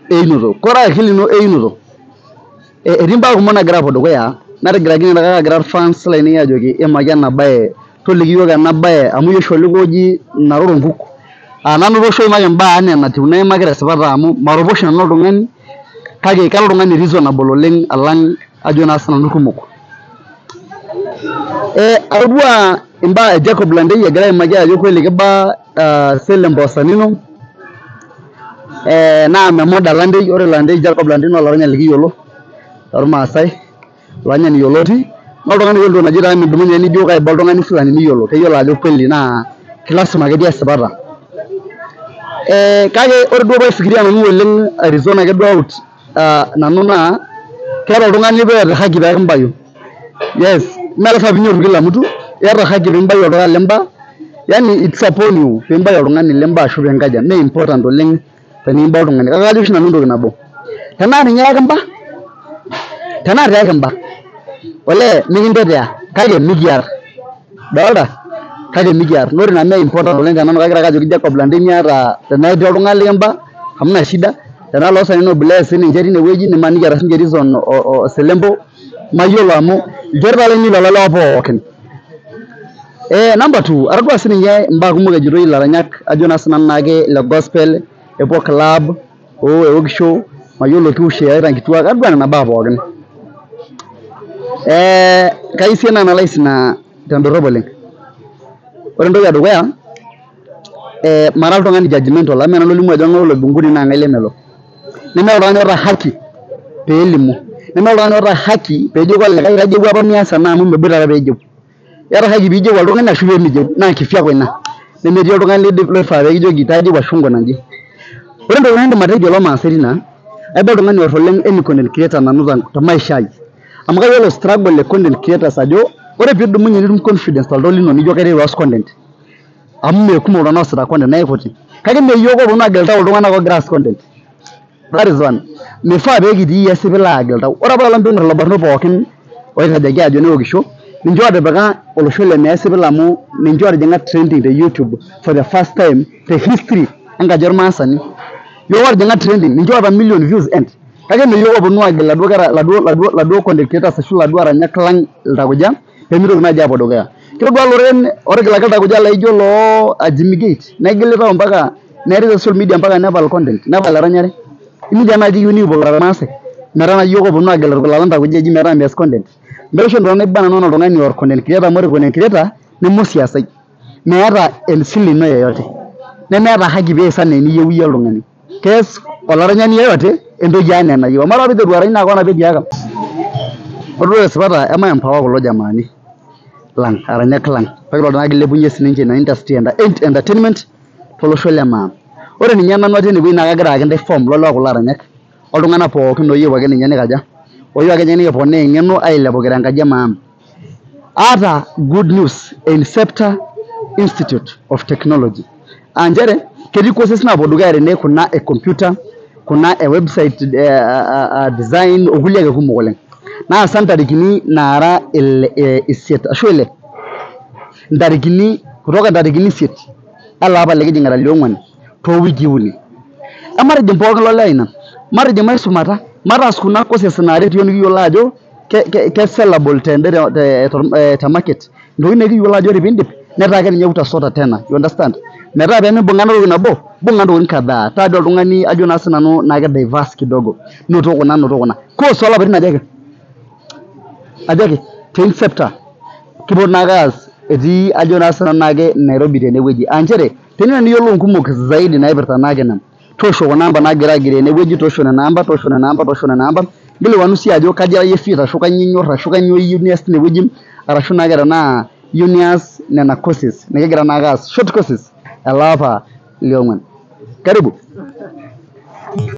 einoto kora akili no einoto etimba kumok nagira apuo dukuya natigiraki nagira fans lainei ajoki emaki ena bae toliki yiok ena bae amu iyieu oshi oji naroro nkuk nanoto oshi oimaki mbaa anaa enatiu naimaki tesipata amu maropo oshi nanu oltung'ani kake kalo oltung'ani reasonable oleng alang ajo naa sinanu kumok atodua imbaa e Jacob Lantei egira aimaki ajo kweli kiba Selempo sanino naa memoda Lantei ore Lantei Jacob Lantei naa olaranyani likiyiolo tormaasai olanyani yioloti naa oltung'ani yiolo naji taa midumunye nijo kaiba oltung'ani fulani niyiolo keyiolo ajo kweli naa kilasima ketii esipata kake ore duo paifikiria nanu oleng arizon ake duo out nanu naa keeta oltung'ani peeta haki pekimbayu yes mee lasima pinyoru kila mtu iyata haki pimbayu oltung'ani lemba yani it's upon you pimbayu oltung'ani lemba ashu penkaja mee important oleng tenimba oltung'ani kake kajo oshi nanu entoki nabo tenaa ninye ekimba tenaa tee ekimba olee mikintetea kake mikiar dolta kake mikiar nore ina mee important oleng tenanu kagira ajoki Jacob Lantei miata tenetii oltung'ani likimba hamna shida tenaa loo sanino bless sininche tinewueji nimaniki eeta sinche reason o Selempo mayiolo amu ilchoreta lainei lelo lewa pookin number 2 atodua sininye mbaa kumok ejitoi ilaranyak ajo naa sinanu naake le gospel epuo club ewokisho mayiolo kiushi eyaita nkituak atodua nena baa pookin kayieu sii analyze ina tendorop oleng ore entoki edukuya mara oltung'ani judgmental amu enalimu ajo ng'ae oloibunguni naa ng'ae lemelo neme oltung'ani oota haki peelimu neme oltung'ani oota haki peejo olikae tajeuo apa mias ena amu miboitare peejeu iyata haki piijeu oltung'ani ashu peemijeu naa kifyako ina nemetii oltung'ani loifaa pekijoki tajeu ashu nkuna nji ore entoki naidim atejo olamaasai tina aiba oltung'ani orr oleng any content creator nanu te maisha ai amu kayiolo struggle le content creators ajo ore piidumunye nitum confidence toltau lino nijo kaiteru aas content amu mekumok iltung'anak oosita content naikuti kake mee yiok oponu agel tau iltung'anak ogira aas content that is one mifaa pekitii esipil agel tau ore apa lelo piing'or lelo barnot pookin oitajaki ajo newokisho ninche otipika olosho le meesipil amu ninche otijing'a trending te YouTube for the first time te history enkaji ormaasani yiok otijing'a trending ninche oota million views end kake mee yiok oponu agel laduo content creators ashu laduo aranyak lang iltakuja pemitoki naaji apuo dukuya kitodua loreren otigilaki iltakuja laijo loo Ajimigate negili tau mpaka neeri social media mpaka nepal content nepal eranyare ininche naaji iyieu nikipokira irmaasai metaa naa yiok oponu agel irkulikae ntakuja eji metaa meas content meisho ntokitin naiba nanu enaa oltung'ani or content creator amu ore content creator nemosiasai meeta esile ino yeyote nemeeta haki pees enaa eniyieu iyie oltung'ani kees olaranyani yeyote entoki anaa enayieu amu ore piiteru arany naa kona petiaka ore esipata emaempower kulo jamaani lang aranyak lang pekidol naa kilepunye sininche ina industry entertainment tolosho le maa ore ninye nanu atii enewueji naa kagira ayaki ntae form lolo kulo aranyak oltung'anak pookin oyieu ake ninye nikaja oyieu ake ninye nikiponaa eng'eno ailepukira enkaji emaa aata good news Inceptor Institute of Technology nchere ketii courses naapuo dukuya tene kuna e computer kuna e website design okulie ake kumok oleng naa sa ntarikini naara isiet ashu ile ntarikini kutoka ntarikini isiet ele apa likijing'ita liong'uan toowikii uni ematijing pookin lolee ina matijing maisumata mataas kuna courses naaret iyiok nikiyiolo ajo ke sellable te market ntokitin nikiyiolo ajo ore piindip netaa ake ninye utasota tena you understand metaa peemimbung'a entoki nabo bunga ntokitin kadhaa taadua oltung'ani ajo naa sinanu naake diverse kidogo noto kuna course olapaitin aje ake te Inceptor kipuo naake aas etii ajo naa sinanu naake Nairobi tenewueji nchere teniyieu niyiolou nkumok zaidi naipirta naake ina toosho kuna amba naagira agiroo enewueji toosho nena amba ngilikuanu sii ajo kaji iyie fit ashu kanyio inyor ashu kanyio iyieu nias tinewueji arashu naake tenaa iyieu nias nena courses nikigira naake aas short courses ele apa liong'uan karibu